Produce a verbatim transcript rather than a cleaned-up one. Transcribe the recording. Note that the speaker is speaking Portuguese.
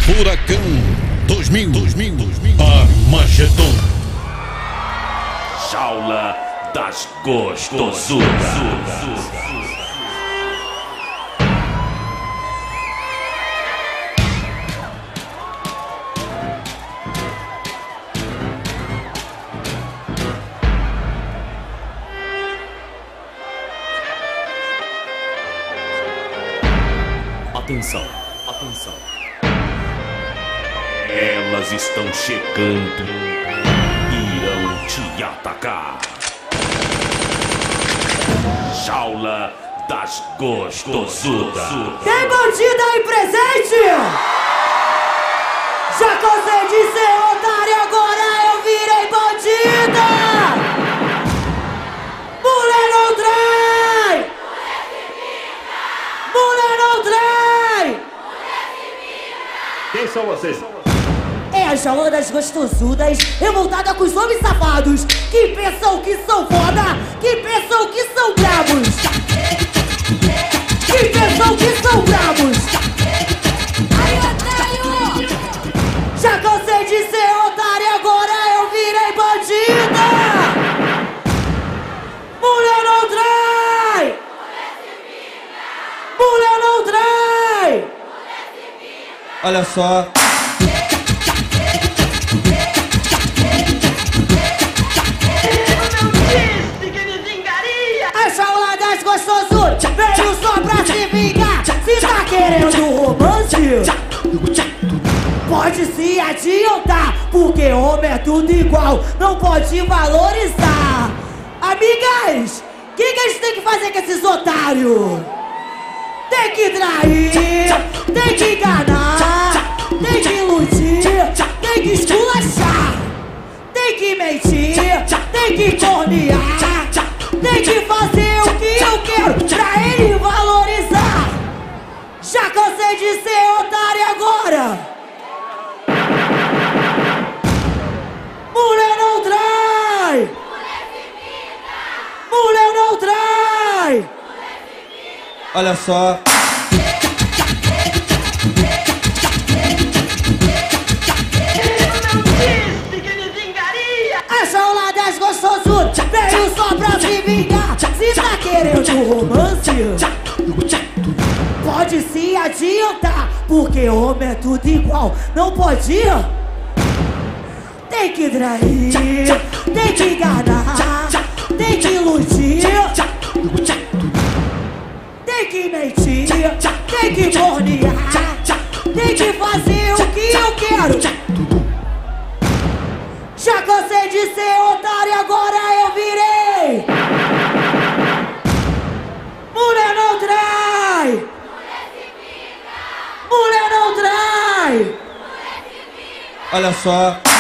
Furacão dois mil, dois mil, dois mil. Armagedon. Jaula das Gostosuras. Atenção, atenção. Elas estão chegando, irão te atacar. Jaula das Gostosuras. Tem bandido aí presente? Já cansei de ser otário, agora eu virei bandida. Mulher não trai! Mulher não trai! Quem são vocês? É a jaula das gostosudas, revoltada com os homens safados que pensam que são foda, que pensam que são bravos, que pensam que são bravos. Ai, otário! Já cansei de ser otário, agora eu virei bandida. Mulher não trai! Mulher não trai! Olha só. A jaula das gostosuras veio só pra se vingar. Se tá querendo romance, pode se adiantar, porque homem é tudo igual, não pode valorizar. Amigas, o que, que a gente tem que fazer com esses otários? Tem que trair, tem que enganar, tem que iludir, tem que esculachar, tem que mentir, tem que cornear, tem que fazer o que eu quero pra ele valorizar. Já cansei de ser otário agora. Mulher não trai! Mulher não trai! Olha só. A jaula das gostosuras veio só pra se vingar. Se tá querendo romance, pode se adiantar, porque homem é tudo igual, não pode ir. Tem que trair, tem que enganar, tem que iludir, tem que mentir, tem que cornear, tem que fazer o que eu quero. Já cansei de ser otário, agora eu virei. Mulher não trai! Olha só.